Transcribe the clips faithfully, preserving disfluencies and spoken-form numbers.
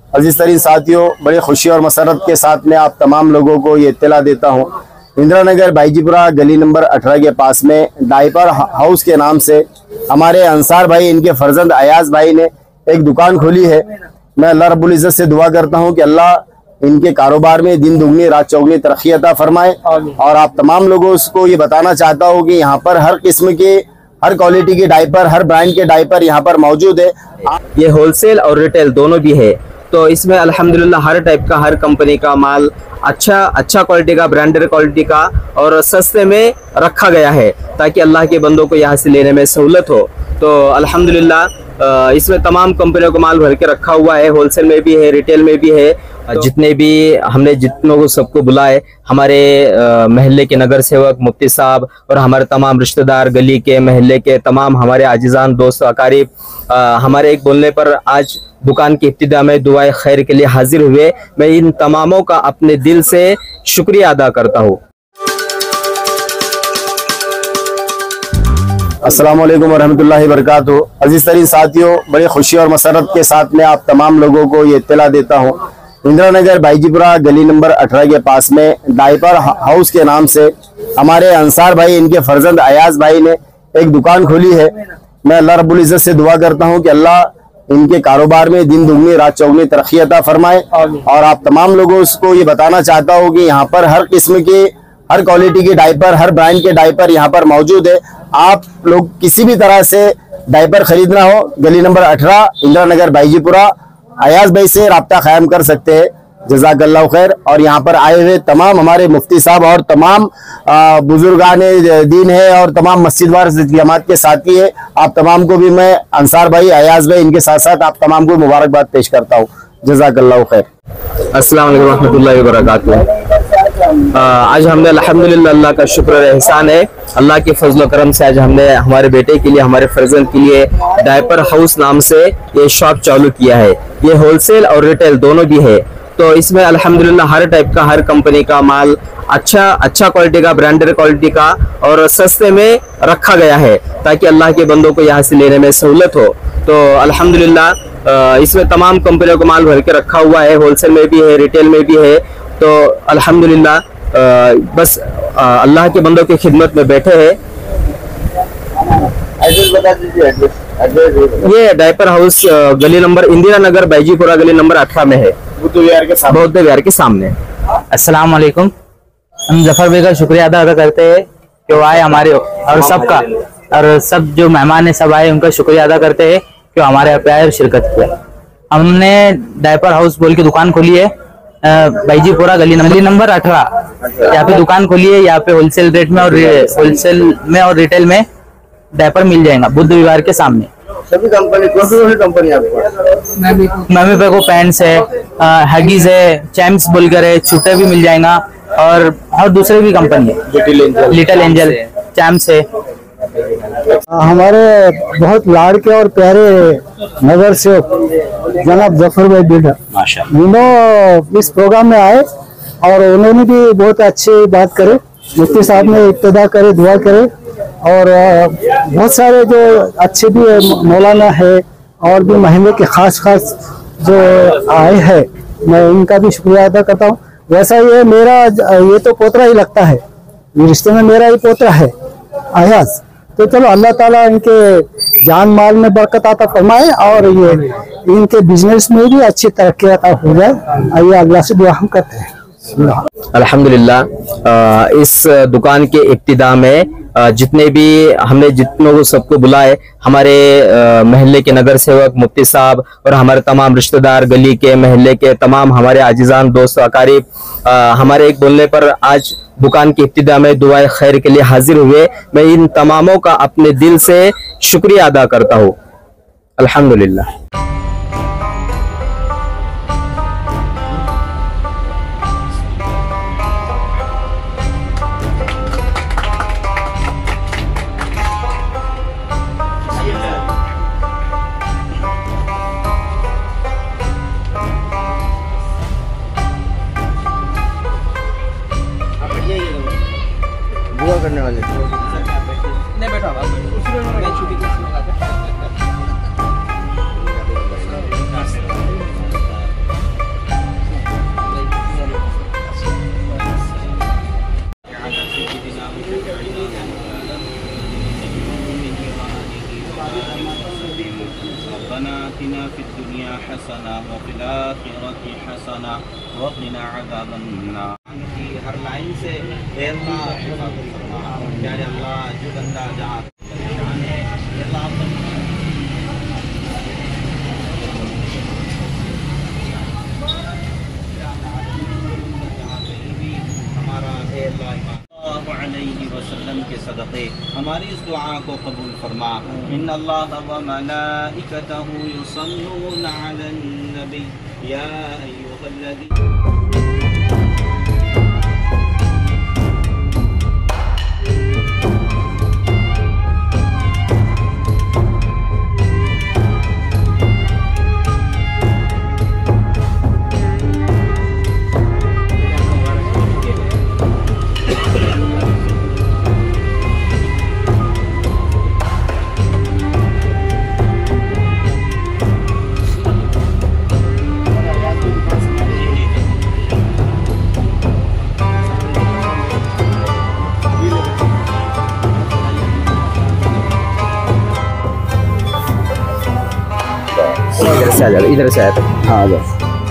अजीज तरीन साथियों, बड़ी खुशी और मसरत के साथ में आप तमाम लोगों को ये इत्तला देता हूँ, इंदिरा नगर बाईजीपुरा गली नंबर अठारह के पास में डायपर हाउस के नाम से हमारे अंसार भाई, इनके फर्जंद अयाज भाई ने एक दुकान खोली है। मैं अल्लाह रब्बुल इज़्ज़त से दुआ करता हूँ कि अल्लाह इनके कारोबार में दिन दुगनी रात चौगनी तरक्की अता फरमाए। और आप तमाम लोगों को ये बताना चाहता हूँ कि यहाँ पर हर किस्म के, हर क्वालिटी के डायपर, हर ब्रांड के डायपर यहाँ पर मौजूद है। ये होलसेल और रिटेल दोनों भी है, तो इसमें अल्हम्दुलिल्लाह हर टाइप का, हर कंपनी का माल अच्छा अच्छा क्वालिटी का, ब्रांडेड क्वालिटी का और सस्ते में रखा गया है ताकि अल्लाह के बंदों को यहाँ से लेने में सहूलत हो। तो अल्हम्दुलिल्लाह इसमें तमाम कंपनियों का माल भर के रखा हुआ है, होलसेल में भी है, रिटेल में भी है। तो जितने भी हमने जितनों को सबको बुलाए, हमारे महल्ले के नगर सेवक, मुफ्ती साहब और हमारे तमाम रिश्तेदार, गली के, महल्ले के तमाम हमारे आजिजान, दोस्त, अकारीब, हमारे एक बोलने पर आज दुकान की इब्तिदा में दुआए खैर के लिए हाजिर हुए। मैं इन तमामों का अपने दिल से शुक्रिया अदा करता हूँ। अस्सलाम वालेकुम वरहमतुल्लाहि वबरकातुहू। अजीज तरीन साथियों, बड़ी खुशी और मसरत के साथ में आप तमाम लोगों को ये इत्तला देता हूँ, इंदिरा नगर बाईजीपुरा गली नंबर अठारह के पास में डायपर हाउस के नाम से हमारे अंसार भाई, इनके फर्जंद अयाज भाई ने एक दुकान खोली है। मैं अल्लाह रब्बुल इज़्ज़त से दुआ करता हूँ कि अल्लाह इनके कारोबार में दिन दुगनी रात चौगनी तरक्की अता फरमाए। और आप तमाम लोगों को ये बताना चाहता हूँ कि यहाँ पर हर किस्म के, हर क्वालिटी के डायपर, हर ब्रांड के डायपर यहाँ पर मौजूद है। आप लोग किसी भी तरह से डायपर खरीदना हो, गली नंबर अठारह इंदिरा नगर बाईजीपुरा अयाज भाई से रब्ता कायम कर सकते हैं। जज़ाकल्लाहु खैर। और यहाँ पर आए हुए तमाम हमारे मुफ्ती साहब और तमाम बुजुर्गान दीन है और तमाम मस्जिद वार जमात के साथी है, आप तमाम को भी मैं अंसार भाई, अयाज भाई, इनके साथ साथ आप तमाम को मुबारकबाद पेश करता हूँ। जज़ाकल्लाहु खैर। अस्सलाम वालेकुम रहमतुल्लाहि व बरकातुहू। आज हमने अल्हम्दुलिल्लाह, अल्लाह का शुक्र और एहसान है, अल्लाह के फजल करम से आज हमने हमारे बेटे के लिए, हमारे फर्जंद के लिए डायपर हाउस नाम से ये शॉप चालू किया है। ये होलसेल और रिटेल दोनों भी है, तो इसमें अल्हम्दुलिल्लाह हर टाइप का, हर कंपनी का माल अच्छा अच्छा क्वालिटी का, ब्रांडेड क्वालिटी का और सस्ते में रखा गया है ताकि अल्लाह के बंदों को यहाँ से लेने में सहूलत हो। तो अल्हम्दुलिल्लाह इसमें तमाम कंपनियों का माल भर के रखा हुआ है, होलसेल में भी है, रिटेल में भी है। तो अल्हम्दुलिल्लाह बस अल्लाह के बंदों की खिदमत में बैठे हैं। एड्रेस बता दीजिए। एड्रेस एड्रेस ये डायपर हाउस गली नंबर इंदिरा नगर बाईजीपुरा गली नंबर अठारह में है, बुद्ध विहार के सामने। बौद्ध विहार के सामने। अस्सलाम वालेकुम। हम जफर भाई का शुक्रिया अदा करते हैं कि वो आए हमारे, और सबका, और सब जो मेहमान है सब आए, उनका शुक्रिया अदा करते हैं कि हमारे यहाँ पे आए और शिरकत किया। हमने डायपर हाउस बोल के दुकान खोली है बाईजीपुरा गली गली नंबर अठारह। यहाँ पे दुकान खोली है, यहाँ पे होलसेल रेट में और होलसेल में और रिटेल में डायपर मिल जाएगा बुद्ध विहार के सामने। सभी कंपनी, कौन सी कंपनी आपको? मम्मी पे को पैंट्स है, हैगीज है, चैम्प्स बोलकर है, छूटे भी मिल जाएगा और और दूसरे भी कंपनी है, little angel, little angel, champs है। हमारे बहुत लाड़के और प्यारे नगर से जनाब जफर भाई बिल्डर, माशाअल्लाह, इस प्रोग्राम में आए और उन्होंने भी बहुत अच्छी बात करे। मुफ्ती साहब ने इब्तिदा करे, दुआ करे, और बहुत सारे जो अच्छे भी मौलाना है और भी महल्ले के खास खास जो आए हैं, मैं उनका भी शुक्रिया अदा करता हूँ। वैसा ये मेरा, ये तो पोतरा ही लगता है, ये रिश्ते में मेरा ही पोतरा है अयाज। तो चलो अल्लाह ताला इनके जान माल में बरकत आता फरमाए और ये इनके बिजनेस में भी अच्छी तरक्की अता हो जाए। आइए अल्लाह से दुआ हम करते हैं। अल्हम्दुलिल्लाह इस दुकान के इब्तिदा में जितने भी हमने जितनों को सबको बुलाए, हमारे महल्ले के नगर सेवक, मुफ्ती साहब और हमारे तमाम रिश्तेदार, गली के, महल्ले के तमाम हमारे आजिजान, दोस्त, अकारीब, हमारे एक बोलने पर आज दुकान की इब्तिदा में दुआए खैर के लिए हाजिर हुए। मैं इन तमामों का अपने दिल से शुक्रिया अदा करता हूँ। अल्हम्दुलिल्लाह। दुआ करने वाले नहीं बैठा मैं छुट्टी के व फिल आखिरति हसना व क़िना अज़ाबन्नार। की हर लाइन से ए अल्लाह हिफाज़त फरमा। प्यारे अल्लाह, जो बंदा जहाँ परेशान है, ए अल्लाह अलैहि वसल्लम के सदक़े हमारी इस दुआ को कबूल फरमा। इन्नल्लाह व मलाइकतहु युसल्लूना अलन नबी या अय्युहल्लज़ीना इधर से आ जाओ, इधर से आ जाओ। हाँ आ जाओ।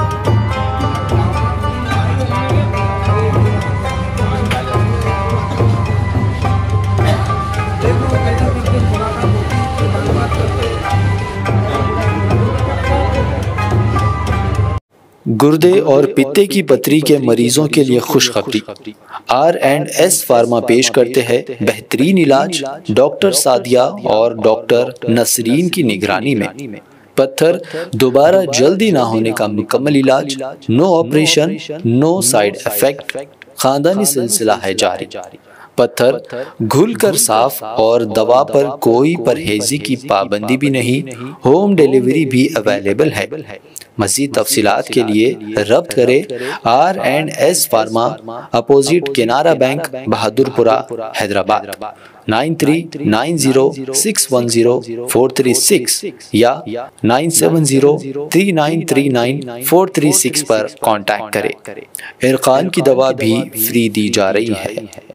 गुर्दे और पित्ते की पथरी के मरीजों के लिए खुशखबरी। आर एंड एस फार्मा पेश करते हैं बेहतरीन इलाज डॉक्टर सादिया और डॉक्टर नसरीन की निगरानी में। पत्थर दोबारा जल्दी ना होने का मुकम्मल इलाज, no operation, no side effect, खानदानी सिलसिला है जारी। पत्थर घुलकर साफ और दवा पर कोई परहेजी की पाबंदी भी नहीं, होम डिलीवरी भी अवेलेबल है। मज़ीद तफसीलात के लिए रब्त करें R and S pharma, opposite Canara bank, Bahadurpura, Hyderabad, nine three nine zero six one zero four three six या nine seven zero three nine three nine four three six पर कांटेक्ट करें। इरकान की दवा भी फ्री दी जा रही है।